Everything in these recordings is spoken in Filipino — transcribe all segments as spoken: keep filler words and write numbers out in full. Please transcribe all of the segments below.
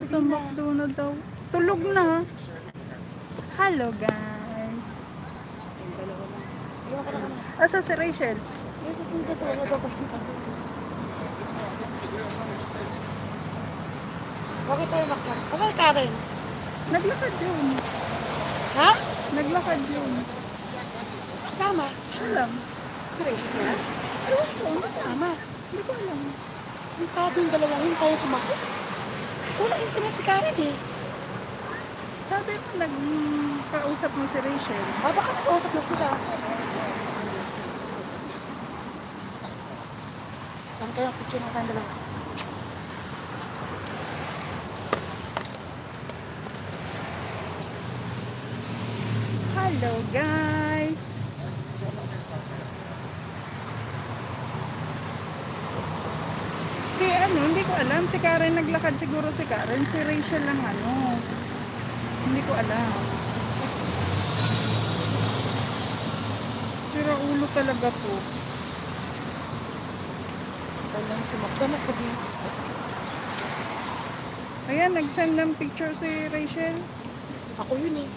Sa McDonald daw. Tulog na. Hello guys. Yung dalawa lang. Sige, maka na ka na. Asa si Rachel? Yung susunod na to, wala daw papunta doon. Bakit tayo maklan? Bakit Karen? Naglakad yun. Ha? Naglakad yun. Kasama? Alam. Si Rachel yan? Ewan ko. Kasama. Hindi ko alam. Yung tato yung dalawa yun, kaya sumakit. Wala internet si Karen eh. Sabi mo nagkausap mo si Rachel. Ah, baka nag-uusap na sila. Saan kayo ang picture ng tayong dalawa? Hello guys. Si ano, hindi ko alam. Si Karen naglakad siguro si Karen. Si Rachel lang ano. Hindi ko alam. Sira ulo talaga po. Kailan si Magda na sabihin. Ayan, nag-send ng picture si Rachel. Ako yun eh.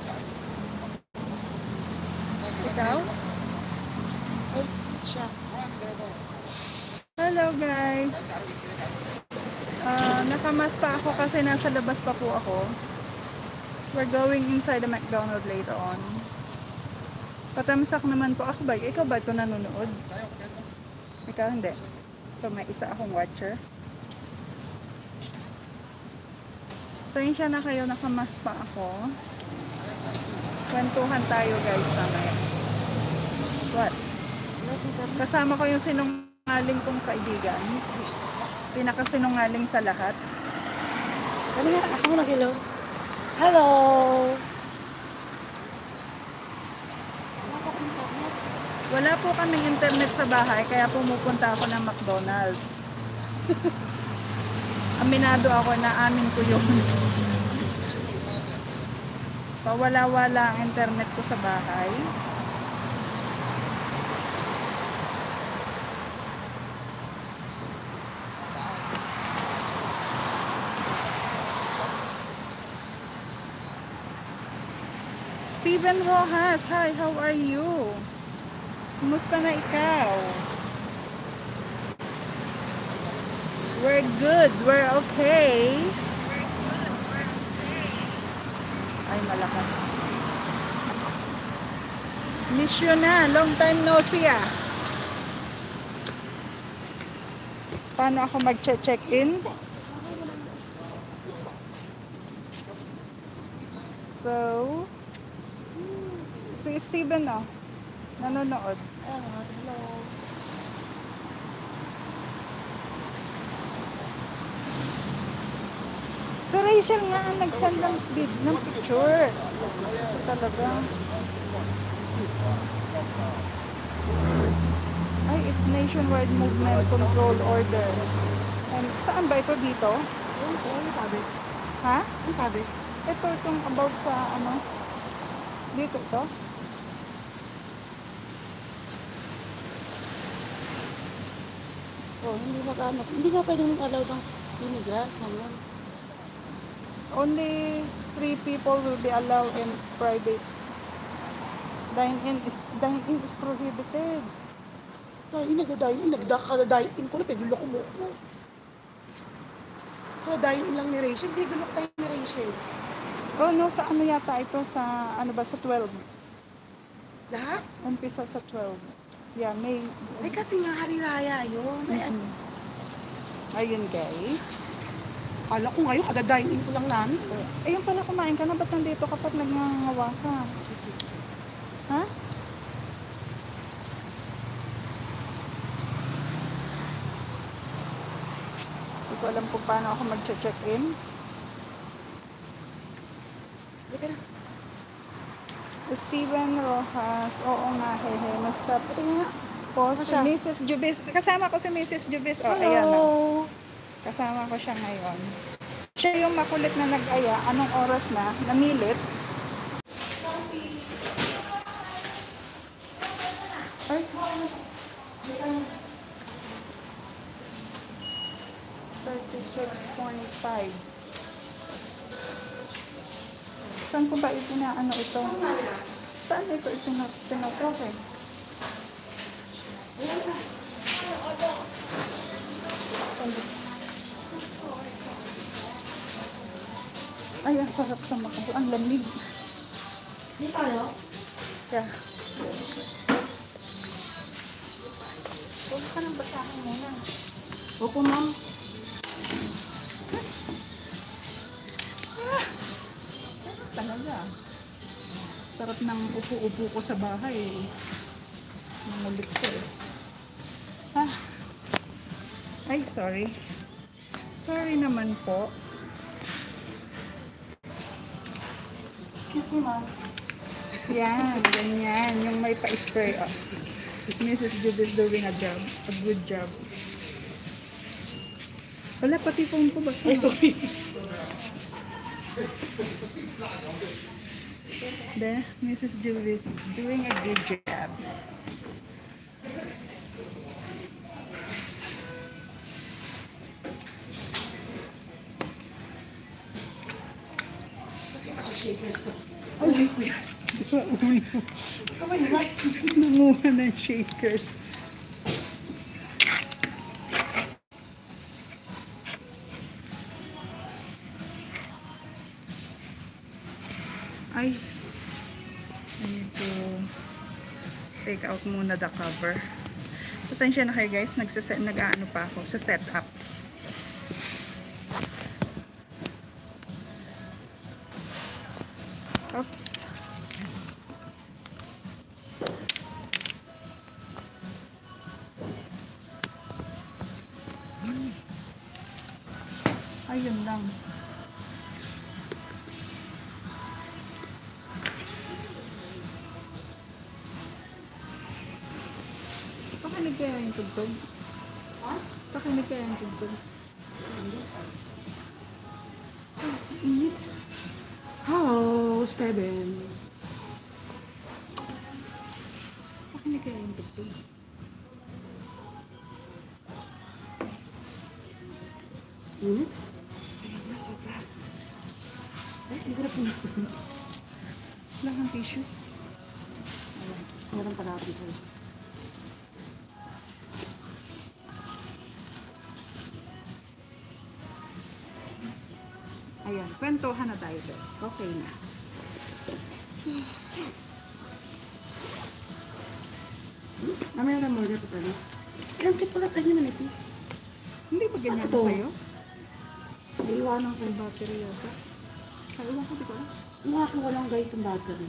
Ikaw? Ay, siya. Hello guys. Uh, nakamas pa ako kasi nasa labas pa po ako. We're going inside the McDonald's later on. Patamsak naman po. Ako ba? Ikaw ba ito nanonood? Ikaw hindi. So may isa akong watcher. Sensya na kayo, nakamas pa ako. Kwentuhan tayo guys mamaya. What? Kasama ko yung sinungaling kong kaibigan. Pinakasinungaling sa lahat. Ano nga, ako mo nag-hello. Hello! Wala po kaming internet sa bahay, kaya pumupunta ako ng McDonald's. Aminado ako na amin ko yun. Pawala-wala ang internet ko sa bahay. Steven Rojas, hi, how are you? Kumusta na ikaw? We're good, we're okay. Ay, malakas. Miss you na, long time no see ah. Paano ako mag-check-in? So, si Steven oh, nanonood. Ah, hello. Si Rachel nga ang nag-send ng, ng picture. Ito talaga. Ay, if nationwide movement control order. And, saan ba ito dito? Ano ko? Ano sabi? Ha? Ano sabi? Ito, itong about sa ano? Dito ito? Oh, hindi mag-ano. Hindi nga pwedeng mag-allow ng immigrant ngayon. Only three people will be allowed in private. Dine-in is dine-in is prohibited. Dahil nagda-dine-in, nagda-dine-in ko na, pigulo ko mo ko. So, dine-in lang ni Rachel, pigulo ko tayo ni Rachel. Oh no, sa ano yata ito? Sa ano ba? Sa twelve. Lahat? Umpisa sa twelve. Yeah, May. Ay, kasi nga hari-raya yun. Ay, Mm-hmm. Ayun guys. akala ko ngayon, kada dine-in ko lang namin. Ayun pala, kumain ka na. Ba't nandito kapag nagngangawa ka? Ha? Hindi ko alam kung paano ako mag-check-in. Hindi na. Steven Rojas. Oo nga, hehe. Basta Ito nga. po Ano si siya? Missus Jubis. Kasama ko si Missus Jubis. Oh, Hello. ayan. Oh. Kasama ko siya ngayon. Siya yung makulit na nag-aya. Anong oras na? Namilit. Ay. thirty-six point five. Saan ko ba itinaano ito? Saan ito itinatok eh? Ay, ang sarap sa makabu. Ang lamig. Hindi tayo? Yeah. Huwag ka nang basahin muna. Opo, ma'am. Ah, talaga. Sarap ng upo-upo ko sa bahay. Nangulit ko eh. Ah. Ay, sorry. Sorry naman po. Excuse me, ma'am. Yan, ganyan. Yung may pa-spray up. Missus Jud is doing a job. A good job. Wala, pati phone ko. Basta Ay, sorry. Then, Missus Jud is doing a good job. Shakers to. Ay, di ba ulo? Kamay, right? Nanguha ng shakers. Ay, I need to take out muna the cover. Pasensya na kayo guys, nagsaset, nag-aano pa ako sa setup. Oops. Ayun lang. Pakinig kaya yung tugtog? Ha? Pakinig kaya yung tugtog? Ay, init. Hello, Steven. Pakinig kaya yung tugtog? Init? Ay, sobra. Ay, hindi ko na pinitsa. Wala kang tissue. Meron pala ako dito. Ayan, kwentuhan na tayo guys. Okay na. Mamaya na murder ko pala. Alam kit pala sa inyo manipis. Hindi ba ganyan Ano to? sa'yo? Iiwanan ko. May battery yata. Ay, iwan ko, di ko alam. Mukha ko walang gayet yung battery.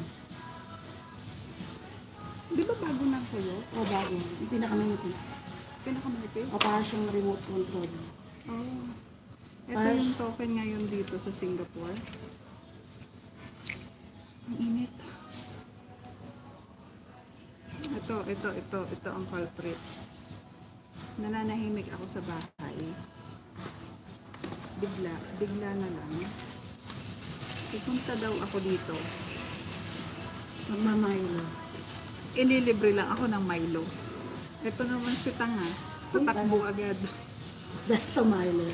Di ba bago na sa'yo? O bago. Yung pinakamanipis. Pinakamalipis? O para siyang remote control. Oh. Ito Para- yung token ngayon dito sa Singapore. Ang init. Ito, ito, ito, ito ang culprit. Nananahimik ako sa bahay. Bigla, bigla na lang. Pupunta daw ako dito. Magmamaylo. Inilibre lang ako ng Milo. Ito naman si Tanga. Tatakbo agad. Dahil sa Milo.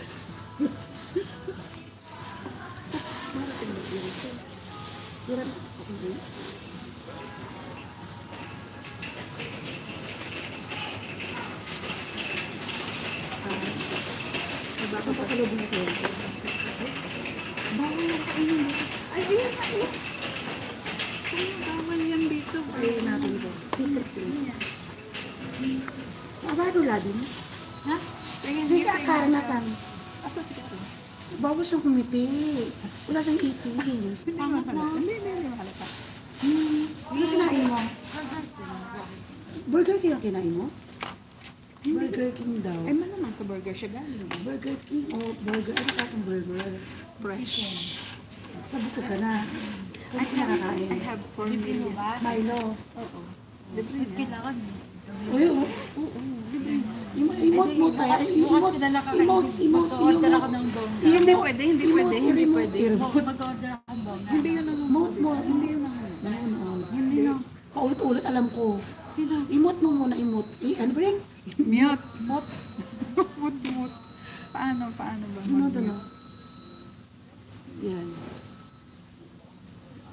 Marating ba yun? Hirap ako din. Bakit pa sa loob na sa'yo? Bawal yan kainin dito. Ay, ayun, ayun. Ay, bawal yan dito. Ayayin natin ito. Secret thing. Abado ladin. Ha? Tingin Hindi dito. ka karanasan. Asa si Karo? Bago siyang kumiti. Wala siyang ipin. Hindi mahalata. Hindi, hindi, hindi mahalata. Hmm. Ano kinain mo? Burger King ang kinain mo? Burger King daw. Ay, malamang sa burger siya galing. Burger King o burger? Ano klaseng burger? Fresh. Sa busog ka na. I So, hindi ka have, nakakain. I have four million. Milo. Oo. Libre niya. Kailangan. Uy, oo. Imo- Emote mo tayo. Bukas Emote, ko na lang kakain. emote, emote, Mag-order ako emote. ng bongga. Hindi pwede, hindi pwede, hindi Emote, pwede. emote. Mag-order ako ng bongga. Hindi yun ang Emote mo. hindi yun ang Nanonood. Sino? Paulit-ulit alam ko. Sino? Emote mo muna, emote. Eh, ano ba yan? mute. Mot. Mute, mute. Paano, paano ba? Ano to mag-mute? no? Yan.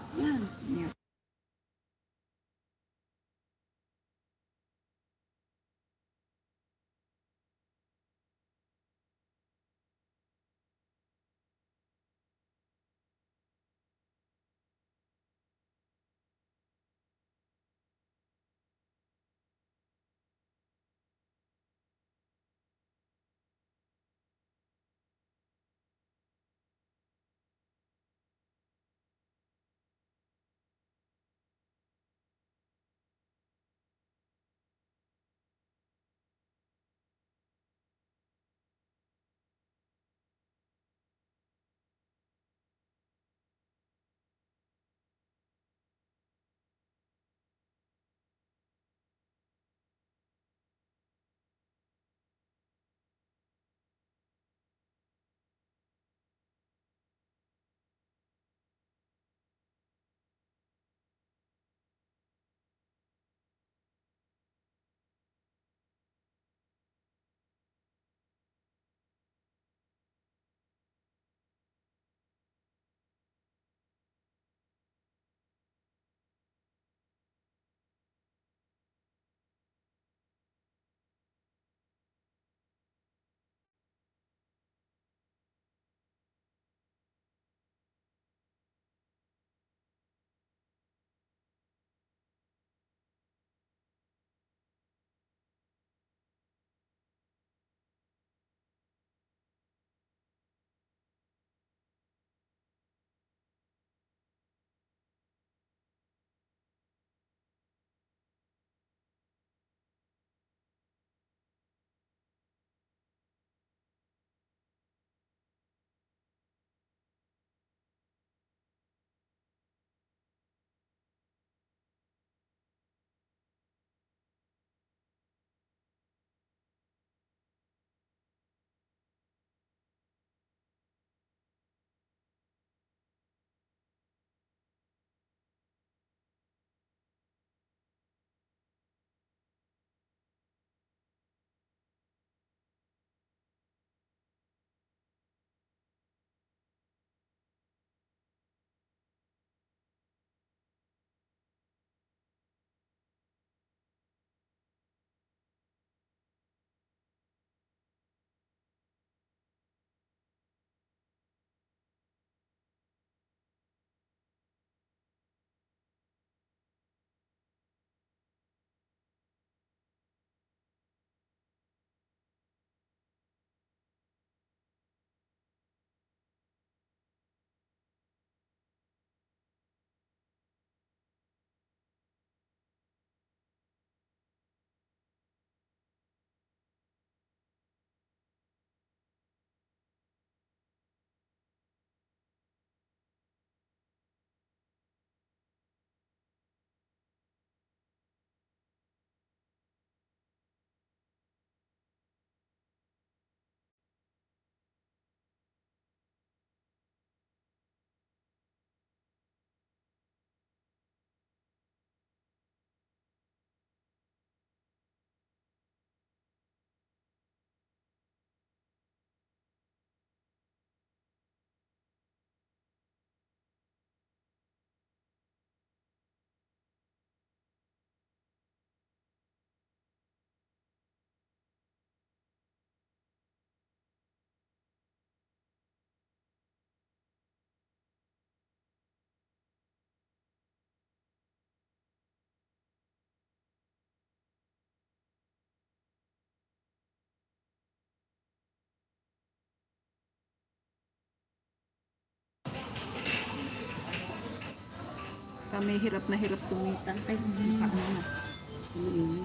kami hirap na hirap kumita. Ay, mm. Ano na. Mm.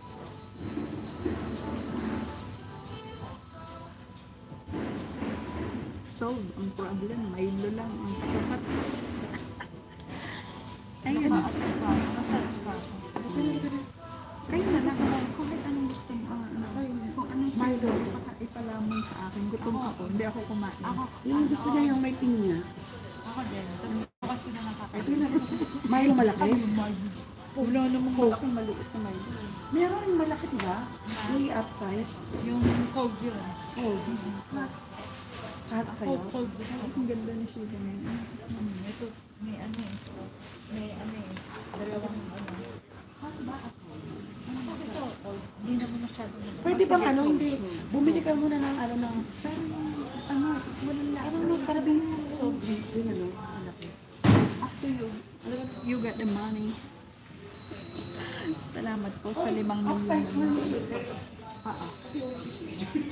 Solve ang problem. Maylo lang ang katapat. Ayun. Naka-ads pa. Naka-ads pa. Ito na, ito na. Kayo na lang. Kahit anong gusto mo. Ah, ano, kung anong Milo. baka ipalamon sa akin. Gutom ako. Hindi ako kumain. Ako, Yung gusto niya yung may pinya. ako din. Tapos bukas ko na ng kape. Ay, sige na. Milo malaki. Wala namang malaking maliit na Milo. Meron yung malaki, diba? Yung upsize. Yung cold yun. Cold. Kahit sa'yo. Cold, cold. Ang ganda ni Sheila ngayon. Hmm, ito, may ano eh. May ano eh. Dalawang ano. Hot ba ako? Ano ba gusto ko? Cold. Hindi naman masyado naman. Pwede bang ano, hindi. Bumili ka muna ng ano ng, Pero yung, ano, walang lasa. ano masarap yung soft drinks din, ano? Malaki. Up to you. You got the money. Salamat po sa limang Upsize mo milyon. yung shakers. Ah, ah. Kasi yung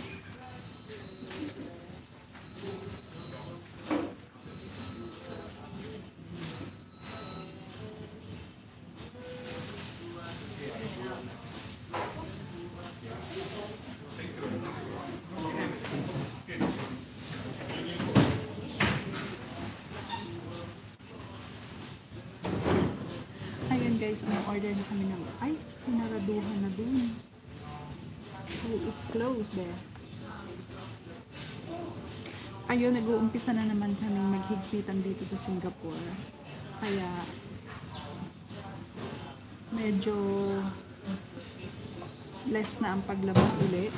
Ayun guys, may order na kami ng, ay, sinaraduhan na dun. Oh, it's closed there. Ayun, nag-uumpisa na naman kaming maghigpitan dito sa Singapore. Kaya, medyo less na ang paglabas ulit.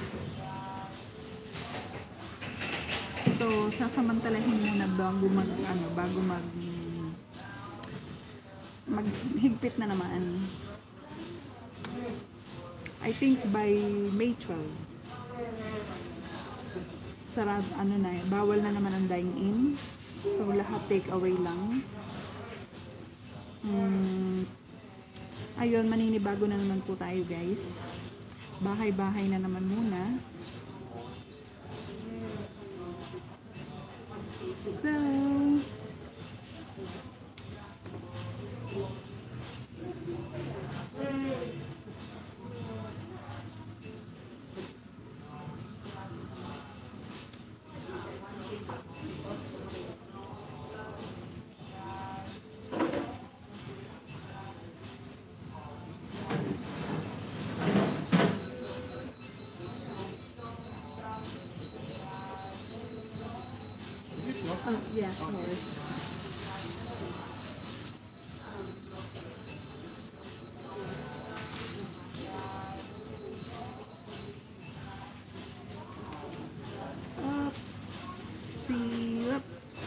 So, sasamantalahin muna bago mag, ano, bago mag, maghigpit na naman. I think by May twelfth. Sarap, ano na, bawal na naman ang dine-in. So, lahat take away lang. Mm, ayun, maninibago na naman po tayo guys. Bahay-bahay na naman muna. So, uh, yeah, of course. Sirap.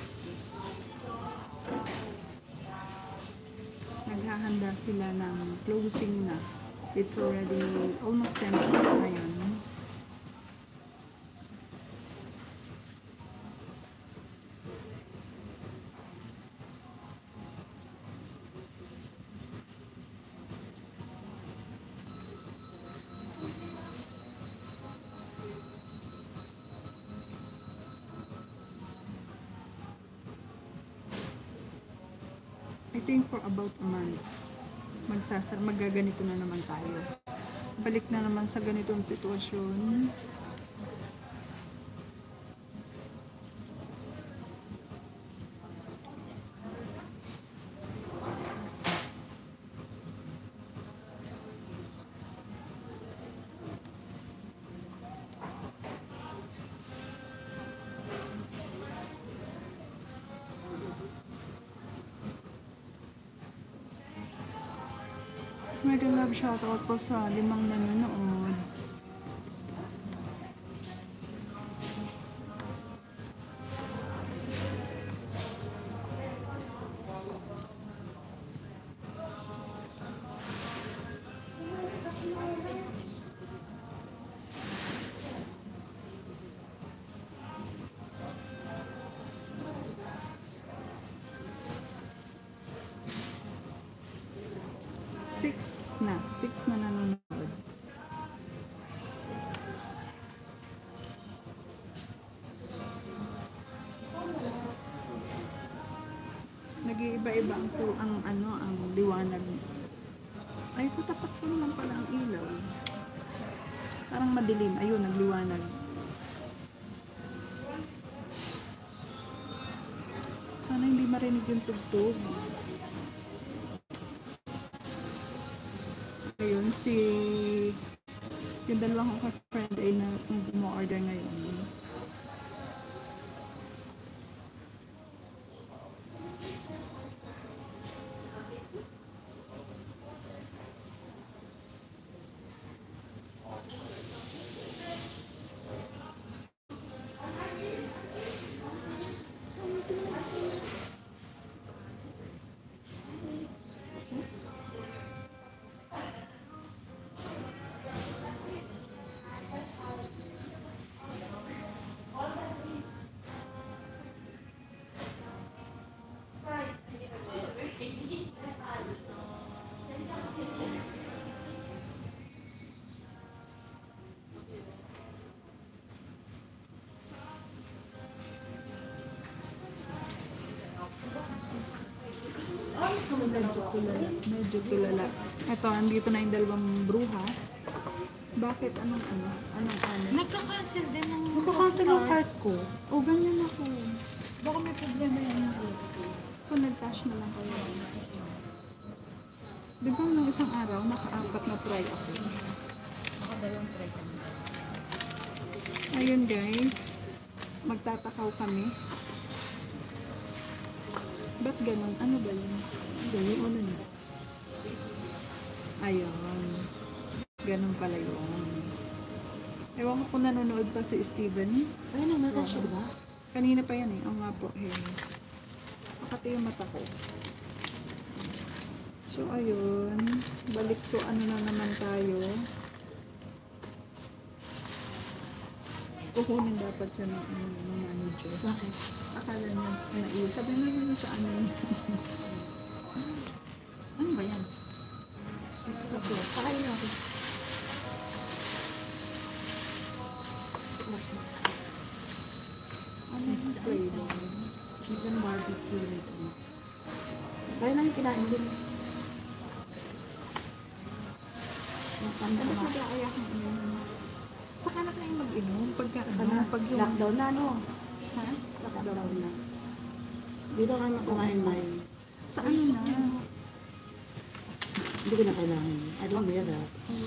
Naghahanda sila ng closing na. It's already almost ten o'clock ngayon. I think for about a month, magsasar, magaganito na naman tayo. Balik na naman sa ganitong sitwasyon. Mega love shoutout po sa limang nanonood. Six na. Six na nanonood. nag-iiba-iba ang, ku- ang ano, ang liwanag. Ay, katapat ko naman pala ang ilaw. Parang madilim. Ayun, nagliwanag. Sana hindi marinig yung tugtog. Ayun, si... Yung dalawang kong friend ay na mo-order ngayon. Medyo kilala. Medyo kilala. Ito, andito na yung dalawang bruha. Bakit? Anong ano? Anong ano? Nagka-cancel din ng... Magkakancel ang card ko. O, ganyan ako. Baka may problema yan ng So, nag-cash na lang kayo. Di ba nung isang araw, naka-apat na try ako. Nakadalawang try ka na. Ayun guys, magtatakaw kami. Ba't ganun? Ano ba yun? Ganyan, ano na. Ayun. Ganun pala yun. Ewan ko kung nanonood pa si Steven. Ayun ang message, di ba? Kanina pa yan eh. Oo nga po. Eh. Makati yung mata ko. So, ayun. Balik to ano na naman tayo. Kukunin dapat yun ng, ng, ng manager. Bakit? Akala niya, naiwan. Sabi na yun sa ano. Ano ba yan? Okay. Pakain natin. Ano yung flavor? Chicken barbecue rito. Kaya na yung kinain din. Ano ba ba kaya kung inom? Saka na kayo mag-inom? Pagka ano? Ano? Pag yung... Lockdown na, no? Ha? Lockdown na. Dito kami kumain may. Sa ano na? Hindi ko na kailangan. I don't wear that.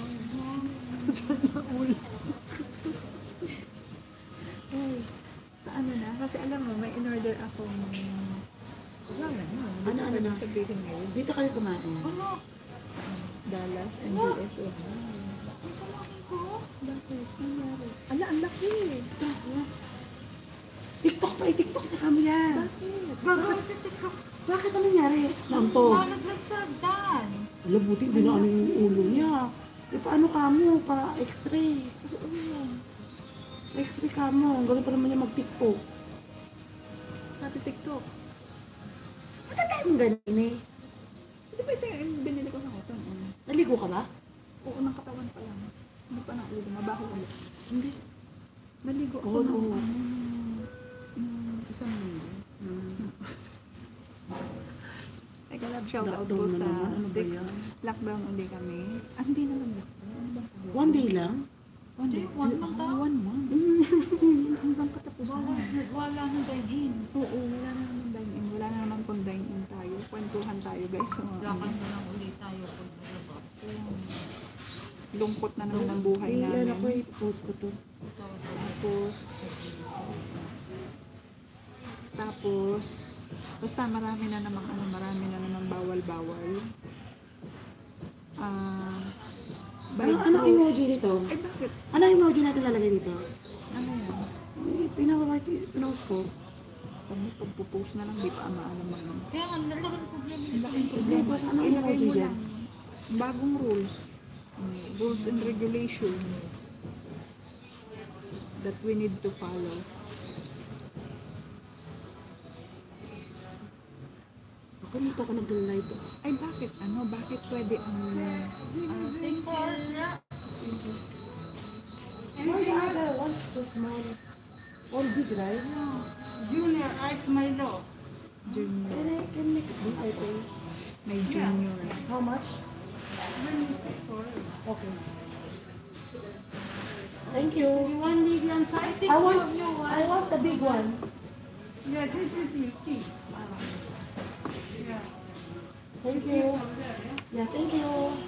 Ay, sa ano na? Kasi alam mo, may in-order akong... Wala na. Ano, ano na? Sabihin ngayon. Dito kayo kumain. Ano? Sa ano? Dallas and U S O. Bakit? Nangyari? Ala, ang laki! TikTok pa, i-TikTok na kami yan. Bakit? Bakit? Bakit ano nangyari? Lampo. Malaglag sa hagdan. Alam, buti hindi na ano yung ulo niya. E paano ka mo? Pa-x-ray. Pa-x-ray ka mo. Ang galing pa naman niya mag-TikTok. Pati TikTok. Matatay mong ganun eh. Hindi ba ito yung binili ko sa hotel? Ano? Naligo ka ba? Oo, ng katawan pa lang. Hindi pa nakaligo. Mabaho ulit. Hindi. Naligo ako Oo, ng oo. ano, mm, isang linggo. Hmm. Ay, kalab shout out Lockdown ko na sa naman. Ano ba six yan? lockdown ulit kami. Ah, hindi naman lockdown. Ano bang tawag? One day lang? One day. Hindi, one month Ah, daw. one month. Hanggang katapusan. Wala, wala nang dine-in. Oo, wala na naman dine-in. Wala na naman kung dine-in tayo. Kwentuhan tayo guys. So, Lakad na lang ulit tayo pag nalabas. lungkot na naman ang buhay Ay, ano ko, namin. i-post ko to. Tapos, tapos, basta marami na namang ano, marami na namang bawal-bawal. Ah, Ano, ano emoji dito? Ay, bakit? Ano emoji natin lalagay dito? Ano yan? Pinaka-artist, pinost ko. Kami pagpo-post na lang, di pa ama ano mag Kaya nga, nalaman ng problema. Laking Sige, problema. boss, ano ang Ilagay emoji mo dyan? lang. Bagong rules. Mm, Rules and regulation that we need to follow. Ako nito ako nag-live. Ay, bakit? Ano? Bakit pwede ang... ah, Thank you. Why the other one's so small? All big, right? Junior Ice Milo. Junior. Can I, can make it big, I pay? May junior. How much? Okay. Thank you. You want medium size? I want, I want the big one. Yeah, this is Milky. Thank you. Yeah, thank you.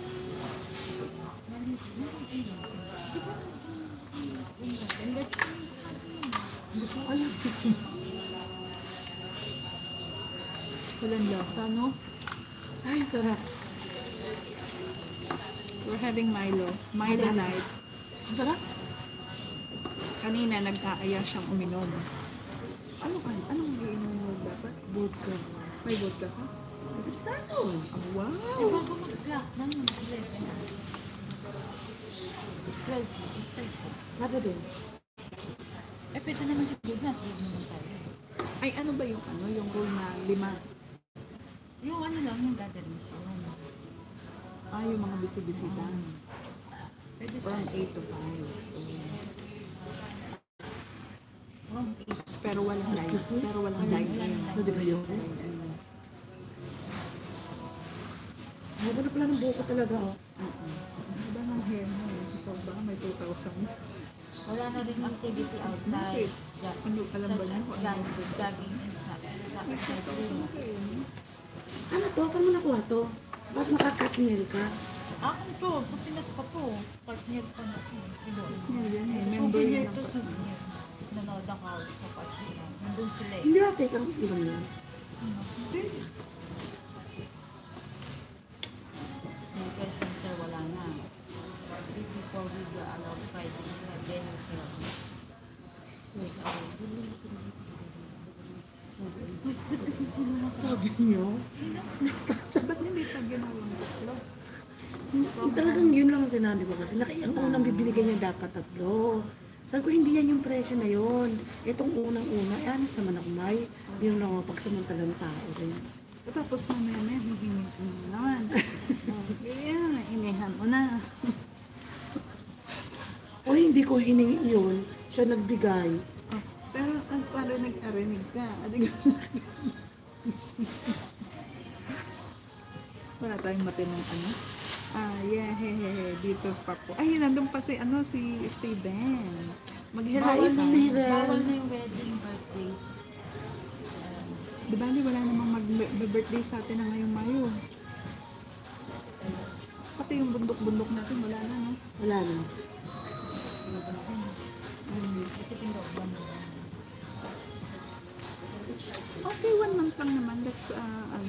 Hindi ko alam. Walang lasa, no? Ay, sarap. We're having Milo. Milo Light. Sarap? Kanina, nag-aaya siyang uminom. Ano ka? Anong iinom mo dapat? Vodka. May vodka ka? Amerikano. Oh, wow! Bago mag-clock lang. twelve. Sabi din. Eh, pwede naman si Bigla. Sunod naman tayo. Ay, ano ba yung ano? Yung rule na lima? Yung ano lang, yung gatherings yun. Ah, yung mga bisibisita. Pwede From eight to five. From eight. Pero walang light. Excuse me? Pero walang Wala- light. wala nang Ano di ba yun? Haba na pala ng buko talaga, oh. Ano ba ng hair mo? Ito ba? May two thousand. Wala na rin activity Bakit? outside. Ja- Ano, alam ba niyo? Jogging jogging inside. Sa outside. Ano to? Saan mo nakuha to? Ba't naka-cut nail ka? Akin to. Sa Pinas pa to. Partner pa na to. Yan, yan eh. Member Souvenir yan. to souvenir. Nanood ako sa Pasig. Nandun sila eh. Hindi ba fake ang ibang yun? Maker center wala na. Three people will be allowed Friday. Then you can. Wait, Sabi niyo? Ba't hindi pa ginawang tatlo? Yung talagang yun lang ang sinabi ko kasi naki, ang unang bibinigay niya dapat tatlo. Sabi ko, hindi yan yung presyo na yun. Itong unang-una, eh, honest naman ako, May. Hindi naman ako mapagsamantalang tao rin. Tapos mamaya na, hihingin ko na naman. Yan, inihan mo na. O hindi ko hiningi yun, siya nagbigay. Oh, pero ang parinig-arinig ka. Adig Wala tayong matinong ano. Ah, yeah, he, he, he. Dito pa po. Ay, nandun pa si, ano, si Steven. Mag-hello Hi, na. Steven. Bawal na yung wedding birthdays. Di ba, di wala namang mag-birthday sa atin na ngayong Mayo. Pati yung bundok-bundok natin, wala na, no? Wala na. Labas yun. Ito pindaw ba mo? Okay, one month lang naman. Let's, uh, ano,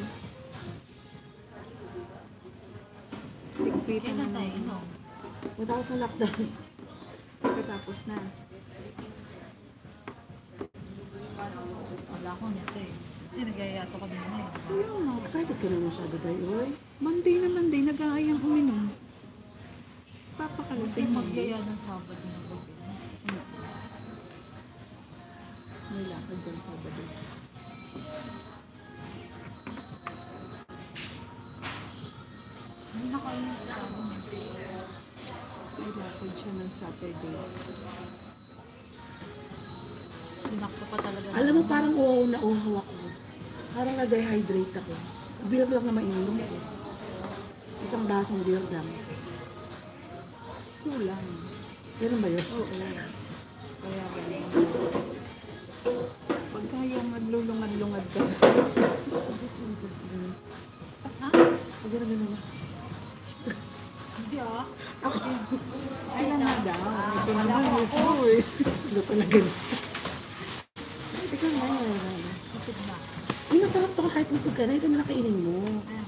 tikpitan Kailan na tayo, naman. no? Matapos sa lockdown. Pagkatapos na. Wala ko nito eh. Kasi nag-ayato kami na eh. Ayun, no. Excited ka na masyado, Day, oy. Monday na Monday, nag-aayang uminom. Kasi Papakalasing mo. mag-aya ng Sabado na gabi. May lakad dyan Sabado. Hindi na kayo yung Sabado. May lakad siya ng Saturday. Sinakto pa talaga. Alam mo, parang uhaw na uhaw ako. Parang na-dehydrate ako. Beer lang na mainom ko. Isang basong beer lang. Kulang. Ganun ba yun? Oo. Kaya ganun. Pagka yung naglulungad-lungad ka. Ha? Pag ganun ganun na. Hindi ah. Sila na daw. Ito naman yung slow eh. Slow talaga. Teka nga. Kusog na. Uy, masarap to kahit busog ka na. Ito na nakainin mo.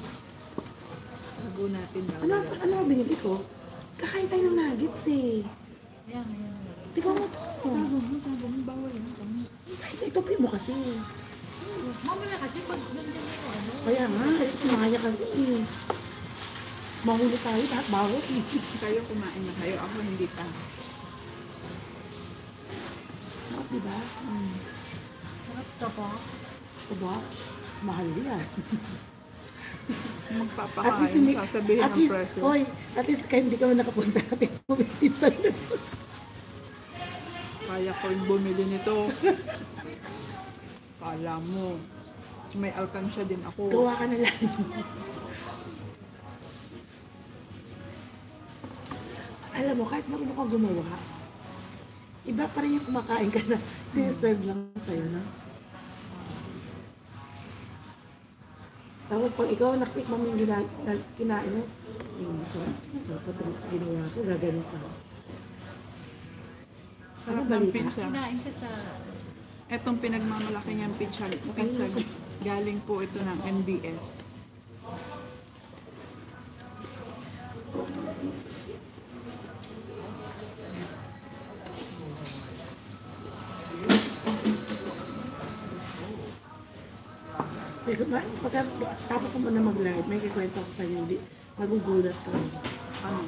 Tago natin daw. Ano, ano ang binili ko? Kakain tayo ng nuggets eh. Yan, yan. Tingnan mo to. Tago mo, tago mo. Bawal yan. Ay, ito pa mo kasi. Mamaya kasi pag nandiyan yung ano. Kaya nga, ito kumaya kasi eh. Mahuli tayo, lahat bawal eh. Kayo kumain na kayo. Ako hindi pa. Sarap, diba? Mm. Sarap ka pa. Diba? Mahal yan. Magpapakain. hindi, Sasabihin at ng least, presyo. oy, at least kahit hindi ka man nakapunta natin minsan. Kaya ko yung bumili nito. Kala mo. May alkansya din ako. Gawa ka na lang. Alam mo, kahit marunong ka gumawa, iba pa rin yung kumakain ka na siniserve lang sa'yo, no? Tapos pag ikaw naktikman mo yung gina- na- kinain mo, yung masarap, masarap pa ito ginawa ko, gaganon ka. Sarap Ano ng balita? pizza. Kinain ka sa... Etong pinagmamalaki niyang pizza, pizza galing po ito ng M B S. Pagka tapos mo na mag-live, may kikwento ko sa inyo, di- magugulat ka. Ano?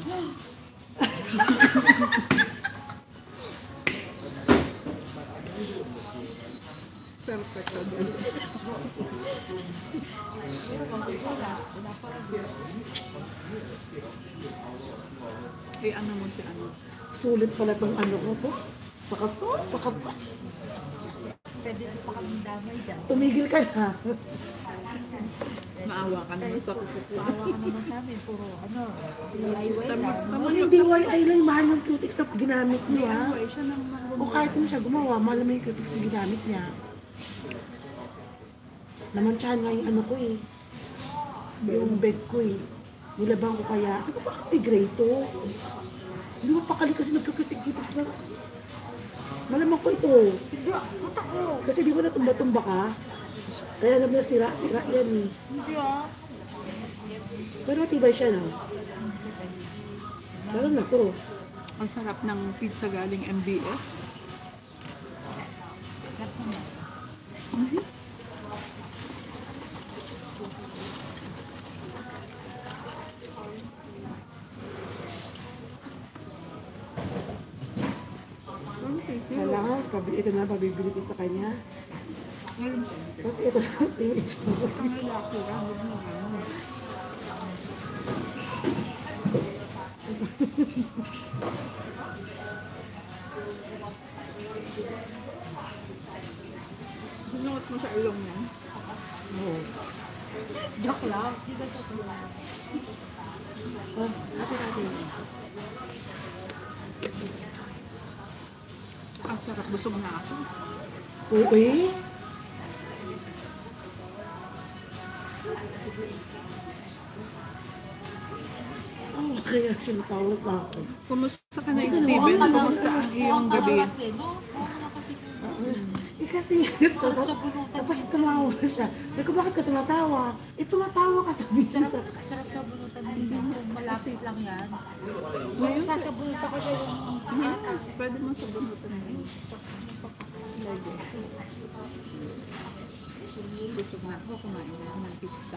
Perfect. Eh, ano mo si ano? Sulit pala tong ano ko to. Sakat to, sakat to. Pwede na pa kaming damay dyan. Tumigil ka na. Maawa ka naman sa Paawa ka naman sa amin. Puro ano, D I Y Tama, lang. tama Ano yun. yung D I Y lang, mahal yung cutics na ginamit niya. Anyway, siya nang O kahit mo siya gumawa, mahal mo yung cutics na ginamit niya. Namantsahan nga yung ano ko eh. Yung bed ko eh. Nilabang ko kaya. Sabi ko, bakit may gray to? Hindi mo pakali kasi nagkukutik-kutiks na. Malamang ko ito. Hindi, puta ko. Kasi di ba natumba-tumba ka? Kaya naman nasira-sira yan eh. Hindi ah. Pero matibay siya na. Lalo na to. Ang sarap ng pizza galing M B S. Kailangan, pabi- ito na pabibili ko sa kanya. Kasi ito na yung itsura. Ang lalaki ka, huwag mo ano. Sinuot mo sa ilong niya. Oo. Joke lang. Hindi ba joke lang? Oh, ate-ate. Ang sarap, busog na ako. Oo eh. Oh, kaya siya natawa sa akin. Kumusta ka na, Steven? Kumusta ang iyong gabi? Kasi, no? Oo na kasi. Eh kasi, tapos tumawa siya. Sabi ko, bakit ka tumatawa? Eh, tumatawa ka sabi niya sa... Sarap, sarap sa bunutan minsan kung malapit lang yan. Kung sasabunutan ko siya yung ata. Pwede mo sabunutan mo. Lagi. Busog na ako, kumain na ako ng pizza.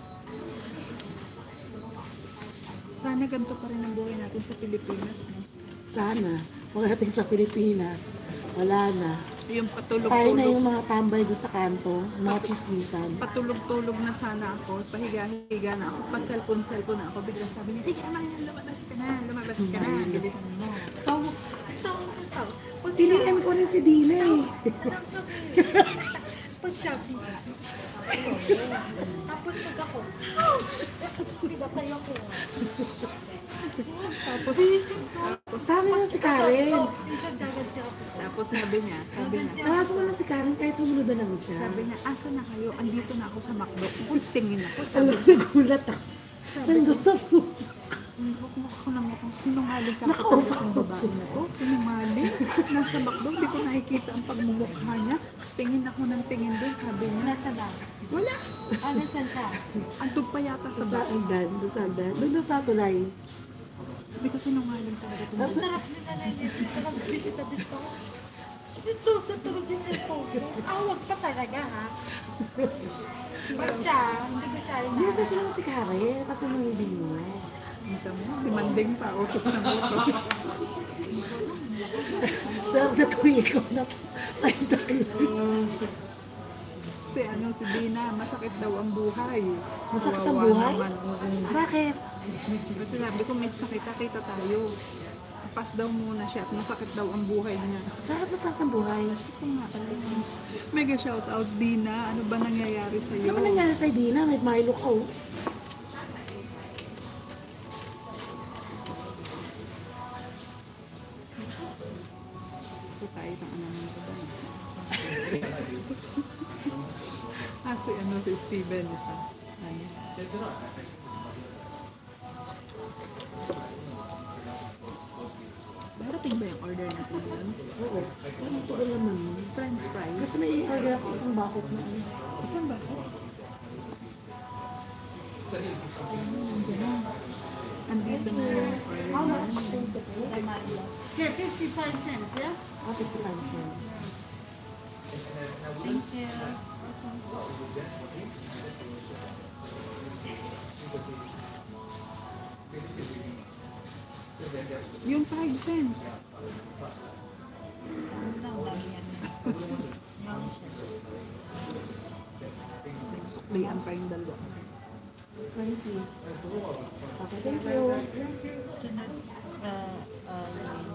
Sana ganito pa rin ang buhay natin sa Pilipinas. No? Sana, pagdating sa Pilipinas, wala na. Yung Tayo na patulog-tulog. yung mga tambay doon sa kanto, mga chismisan. Patulog-tulog na sana ako. Pahiga-higa na ako. Pa-cellphone-cellphone na ako. Bigla sabi niya, sige naman, lumabas ka na. Lumabas ka na. Galitan mo. Tawa, tawa, tawa. Pag Piliin ko rin si Dina eh. Pag shopping ka. Tapos pag ako, pinatay ako. Tapos, Visit ko. Sabi na si Karen. Minsan gaganti ako. tapos sabi niya, sabi niya, Tawag mo na si Karen kahit sumunod na lang siya. sabi niya, asa na kayo? Andito na ako sa McDo. Tingin ako. Sabi Alam, nagulat ako. Nandun sa sumo. Mukmuk ko ng mukhang sinungaling kakatawa ng babae na to. Sinungaling. Nasa McDo, hindi ko nakikita ang pagmumukha niya. Tingin ako ng tingin doon, sabi niya. Nasa na? Wala. Ah, nasan siya? Andun pa yata sa Sa bus. Andan, doon sa Andan. Doon na sa tulay. Sabi ko sinungaling talaga itong Ang babae. sarap din na nandito. Talagang visit na visit ako. Ito, tutulog yung cellphone ko. Awag pa talaga, ha? Pag siya, hindi ko siya ina. Message mo na si Karen kasi mamibili mo. Diyan mo, demanding pa. Utos na utos. Sir, natuwi ko na five dollars. Si ano, si Dina, masakit daw ang buhay. Masakit ang Kawawa buhay? naman, oo. Bakit? Kasi sabi ko, miss na kita, kita tayo. nagpa-pass daw muna siya at masakit daw ang buhay niya. Bakit masakit ang buhay? Ito nga, alam. Mega shoutout, Dina. Ano ba nangyayari sa'yo? Ano ba nangyari sa Dina? May Milo ka oh. Ito tayo ng ano nito ba? Ah, si ano, si Steven isa. Ano? Darating ba yung order natin yun? Oo. Ano ito ba naman? French fries? Kasi may order ako isang bakit na ano. Saan ba? Andito na. Andito na yung order. Here, fifty-five cents, yeah? Ah, fifty-five cents. Thank you. Yung five cents. Suklian pa yung dalawa. Crazy. Okay, thank you. Sunod, uh, uh,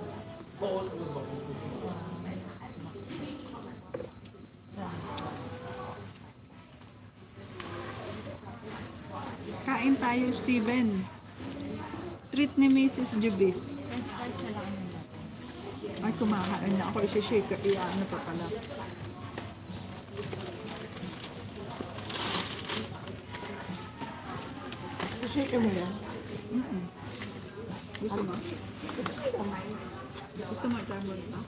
Kain tayo, Steven. Treat ni Missus Jubis. French fries na lang nila. Ay, kumakain na ako. Isi-shake. Iyaano pa pala. Shake mo yan. Gusto mo? Gusto mo itago na?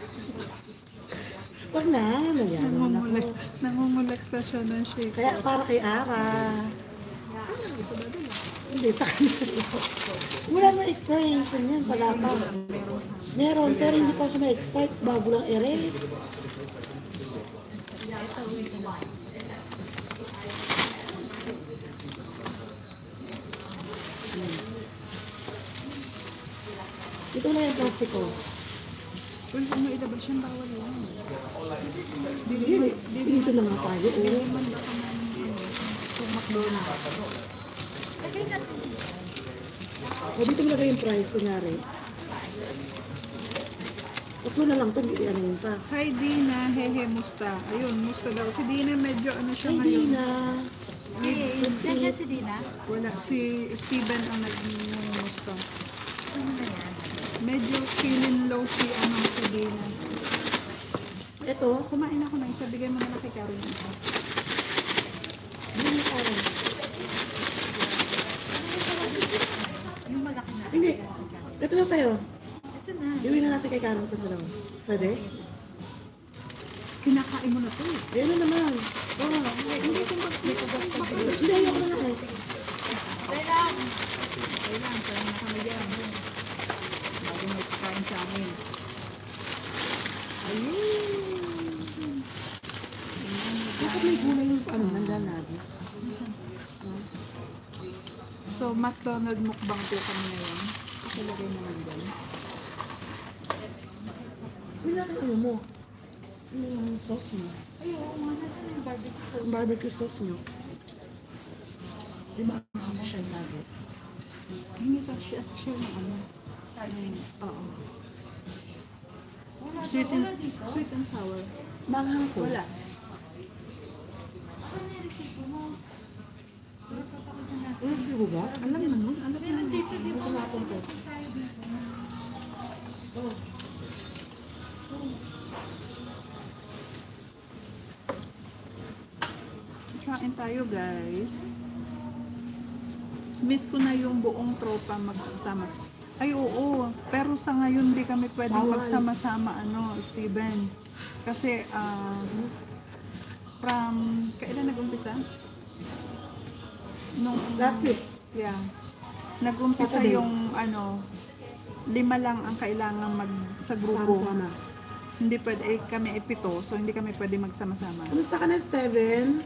Wag na, nagyan naman ako. Nangungulek. Nangungulekta siya ng shake. Kaya para kay Ara. Hindi, sa kanila. Wala naman expiration yan, wala pa. Meron, pero hindi pa siya na-expire. Bago lang ere. Ito, wait lang. Ito na yung plastic ko. Uy, ano ilabas yung bawal yan? Hindi, dito na nga tayo. Oh. Man baka man, ano, kung McDonald's. O, dito mo lagay yung price, kunyari. Tatlo na lang ito, hindi ano yun pa. Hi Dina, hehe, musta? Ayun, musta daw. Si Dina medyo ano siya Ay, ngayon. Dina. Si, saan na si Dina? Wala, si Steven ang nag-musta. Ano na yan? Medyo feeling low si ano si Dina. Ito, Kumain ako na isa, bigay mo na lang kay Karen ito. hindi mo parang. Yung malaki na. Hindi, ito na sa'yo. Ito na. Iuwi na natin kay Karen ito dalawa. Pwede? Kinakain mo na to eh. Ayun na naman. Oo. Hindi ko ba Hindi, ayoko na lang. Kailan? kailan, kaya na kami dyan. Bago may kain sa amin. Ayun. Bakit may gulay yung ano, nandang nuggets? So, McDonald mukbang po kami ngayon. Ako lagay naman dyan. Wala ka ano mo. Ano yung sauce mo? Ay, oo nga. Nasaan yung barbecue sauce? Yung barbecue sauce nyo. Di ba ang siya nuggets? Hindi ka siya, siya ng ano. Oo. Sweet and, sweet and sour. Manghang ko. Wala. Ano yung ba? Alam mo nun? Alam mo nun? Ano ko natin to? Kain tayo guys. Miss ko na yung buong tropa magkasama. Ay oo, pero sa ngayon di kami pwedeng Bawal. magsama-sama ano, Steven. Kasi ah, from kailan nag-umpisa? Nung Last week. yeah. Nag-umpisa Saturday. yung ano, lima lang ang kailangan mag sa grupo. Sama-sama. Hindi pwede eh, kami ipito, so hindi kami pwede magsama-sama. Kumusta ka na, Steven?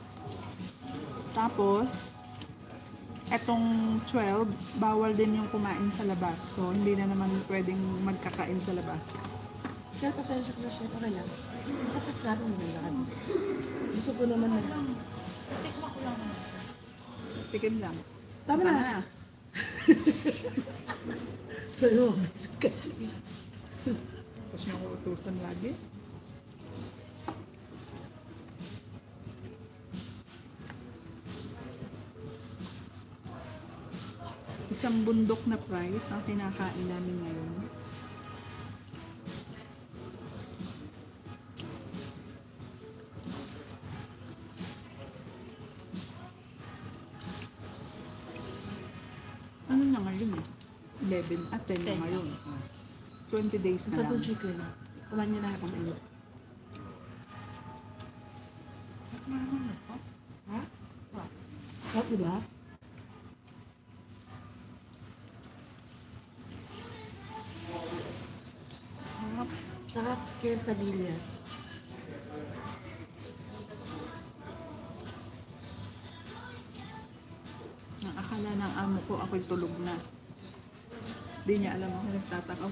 Tapos, etong twelve, bawal din yung kumain sa labas. So, hindi na naman pwedeng magkakain sa labas. Kaya pasensya ko na siya. Okay lang. Tapos natin yung lakad. Gusto ko naman na. Tikma ko lang. Tikim lang. Tama na. Sa'yo, basic ka. Tapos yung utusan lagi. Isang bundok na price ang kinakain namin ngayon. Ano na ngayon eh? eleven at ten na ngayon. twenty days na Sa lang. itong chicken, kumain niya lahat ng init. Ha? Sarap, diba? Sarap. Sarap quesadillas. Ang akala ng amo ko ako'y tulog na. Di niya alam ako nagtatakaw.